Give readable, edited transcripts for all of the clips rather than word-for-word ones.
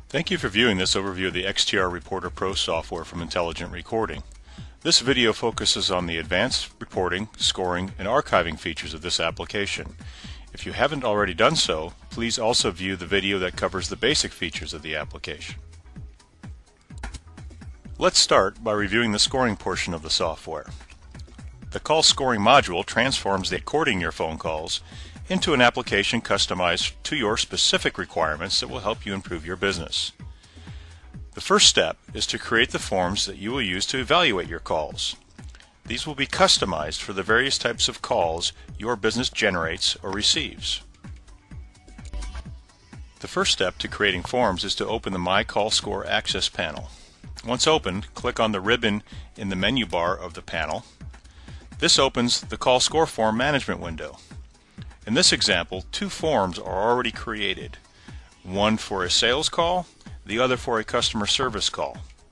Thank you for viewing this overview of the XTR Reporter Pro software from Intelligent Recording. This video focuses on the advanced reporting, scoring, and archiving features of this application. If you haven't already done so, please also view the video that covers the basic features of the application. Let's start by reviewing the scoring portion of the software. The call scoring module transforms the recording your phone calls into an application customized to your specific requirements that will help you improve your business. The first step is to create the forms that you will use to evaluate your calls. These will be customized for the various types of calls your business generates or receives. The first step to creating forms is to open the My Call Score Access panel. Once opened, click on the ribbon in the menu bar of the panel. This opens the Call Score Form Management window. In this example, two forms are already created, one for a sales call, the other for a customer service call.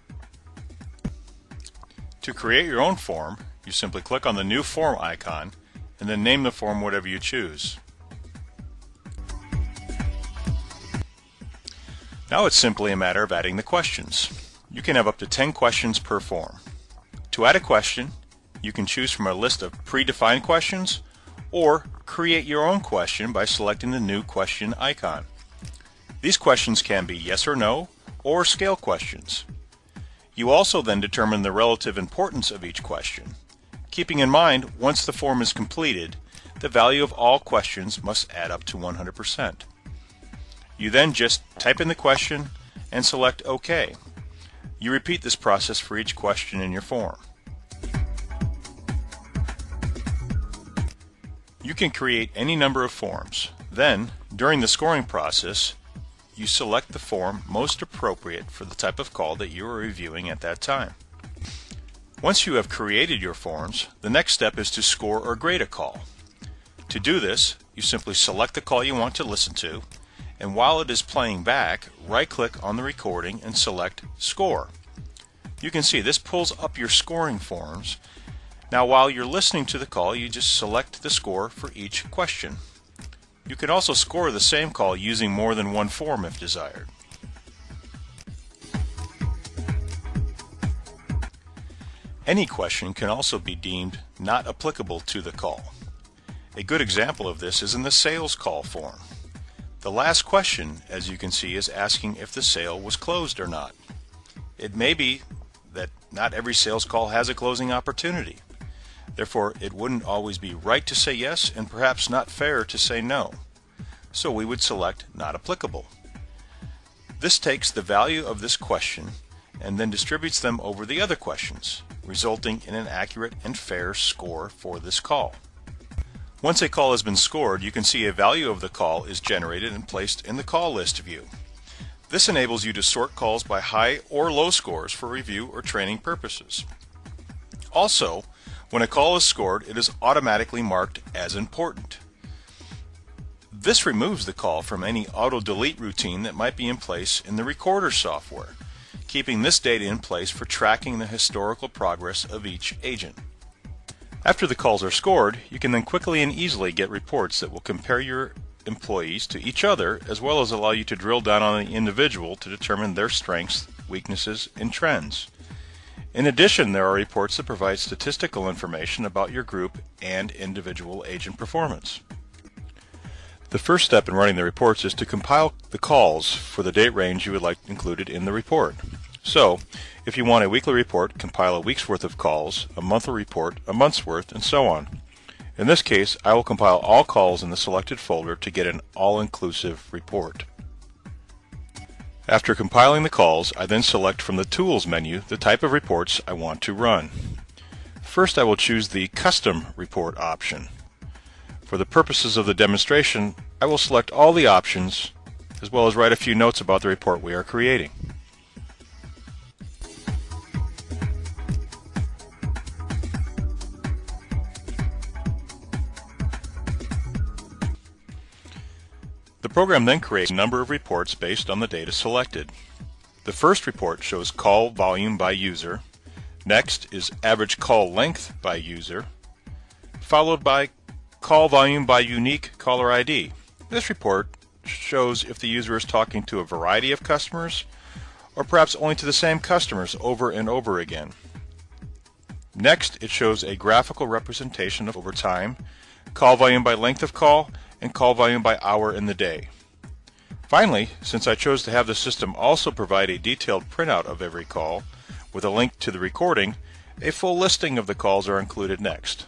To create your own form, you simply click on the new form icon and then name the form whatever you choose. Now it's simply a matter of adding the questions. You can have up to 10 questions per form. To add a question, you can choose from a list of predefined questions or create your own question by selecting the new question icon. These questions can be yes or no or scale questions. You also then determine the relative importance of each question. Keeping in mind, once the form is completed, the value of all questions must add up to 100%. You then just type in the question and select OK. You repeat this process for each question in your form. You can create any number of forms. Then, during the scoring process, you select the form most appropriate for the type of call that you are reviewing at that time. Once you have created your forms, the next step is to score or grade a call. To do this, you simply select the call you want to listen to, and while it is playing back, right-click on the recording and select Score. You can see this pulls up your scoring forms. Now while you're listening to the call, you just select the score for each question. You can also score the same call using more than one form if desired. Any question can also be deemed not applicable to the call. A good example of this is in the sales call form. The last question, as you can see, is asking if the sale was closed or not. It may be that not every sales call has a closing opportunity. Therefore, it wouldn't always be right to say yes and perhaps not fair to say no. So we would select not applicable. This takes the value of this question and then distributes them over the other questions, resulting in an accurate and fair score for this call. Once a call has been scored, you can see a value of the call is generated and placed in the call list view. This enables you to sort calls by high or low scores for review or training purposes. Also, when a call is scored, it is automatically marked as important. This removes the call from any auto-delete routine that might be in place in the recorder software, keeping this data in place for tracking the historical progress of each agent. After the calls are scored, you can then quickly and easily get reports that will compare your employees to each other, as well as allow you to drill down on the individual to determine their strengths, weaknesses, and trends. In addition, there are reports that provide statistical information about your group and individual agent performance. The first step in running the reports is to compile the calls for the date range you would like included in the report. So, if you want a weekly report, compile a week's worth of calls, a monthly report, a month's worth, and so on. In this case, I will compile all calls in the selected folder to get an all-inclusive report. After compiling the calls, I then select from the Tools menu the type of reports I want to run. First, I will choose the Custom Report option. For the purposes of the demonstration, I will select all the options, as well as write a few notes about the report we are creating. The program then creates a number of reports based on the data selected. The first report shows call volume by user. Next is average call length by user, followed by call volume by unique caller ID. This report shows if the user is talking to a variety of customers or perhaps only to the same customers over and over again. Next, it shows a graphical representation of over time, call volume by length of call, and call volume by hour in the day. Finally, since I chose to have the system also provide a detailed printout of every call with a link to the recording, a full listing of the calls are included next.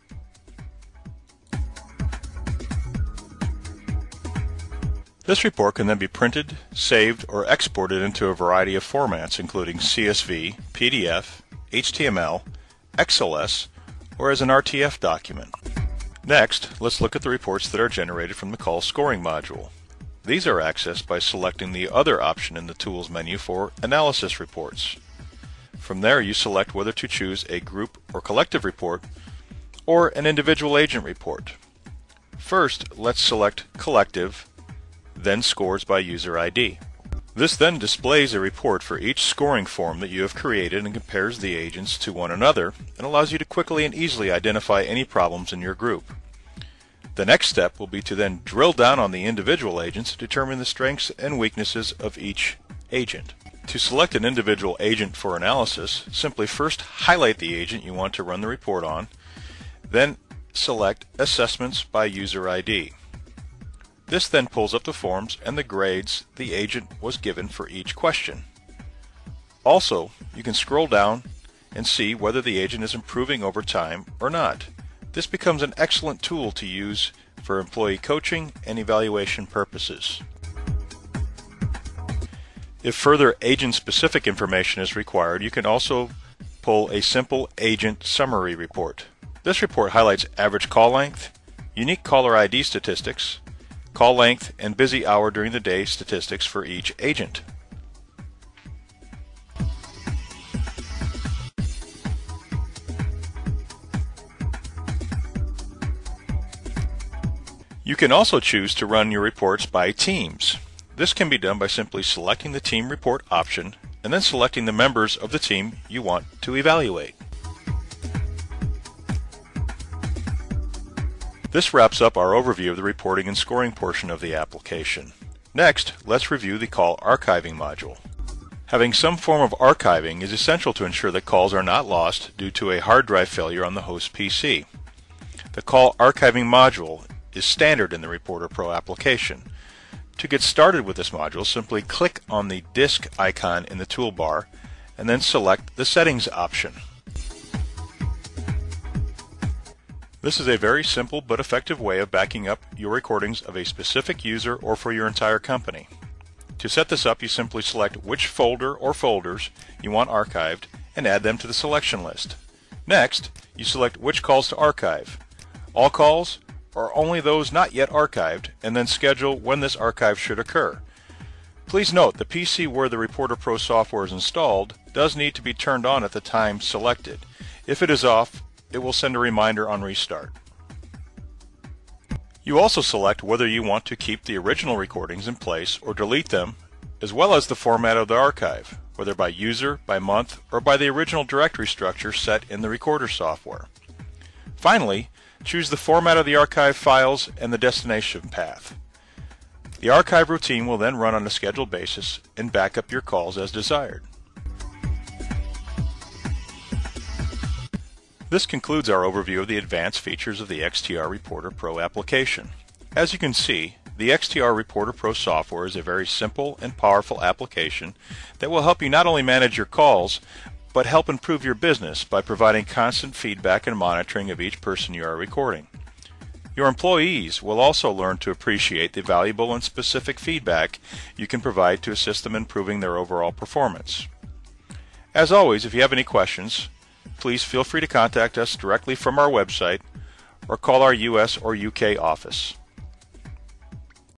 This report can then be printed, saved, or exported into a variety of formats including CSV, PDF, HTML, XLS, or as an RTF document. Next, let's look at the reports that are generated from the call scoring module. These are accessed by selecting the other option in the Tools menu for Analysis Reports. From there, you select whether to choose a group or collective report or an individual agent report. First, let's select Collective, then Scores by User ID. This then displays a report for each scoring form that you have created and compares the agents to one another and allows you to quickly and easily identify any problems in your group. The next step will be to then drill down on the individual agents to determine the strengths and weaknesses of each agent. To select an individual agent for analysis, simply first highlight the agent you want to run the report on, then select Assessments by User ID. This then pulls up the forms and the grades the agent was given for each question. Also, you can scroll down and see whether the agent is improving over time or not. This becomes an excellent tool to use for employee coaching and evaluation purposes. If further agent-specific information is required, you can also pull a simple agent summary report. This report highlights average call length, unique caller ID statistics, call length, and busy hour during the day statistics for each agent. You can also choose to run your reports by teams. This can be done by simply selecting the Team Report option and then selecting the members of the team you want to evaluate. This wraps up our overview of the reporting and scoring portion of the application. Next, let's review the call archiving module. Having some form of archiving is essential to ensure that calls are not lost due to a hard drive failure on the host PC. The call archiving module is standard in the Reporter Pro application. To get started with this module, simply click on the disk icon in the toolbar and then select the Settings option. This is a very simple but effective way of backing up your recordings of a specific user or for your entire company. To set this up, you simply select which folder or folders you want archived and add them to the selection list. Next, you select which calls to archive, all calls or only those not yet archived, and then schedule when this archive should occur. Please note the PC where the Reporter Pro software is installed does need to be turned on at the time selected. If it is off, it will send a reminder on restart. You also select whether you want to keep the original recordings in place or delete them, as well as the format of the archive, whether by user, by month, or by the original directory structure set in the Recorder software. Finally, choose the format of the archive files and the destination path. The archive routine will then run on a scheduled basis and back up your calls as desired. This concludes our overview of the advanced features of the XTR Reporter Pro application. As you can see, the XTR Reporter Pro software is a very simple and powerful application that will help you not only manage your calls, but help improve your business by providing constant feedback and monitoring of each person you are recording. Your employees will also learn to appreciate the valuable and specific feedback you can provide to assist them in improving their overall performance. As always, if you have any questions, please feel free to contact us directly from our website or call our US or UK office.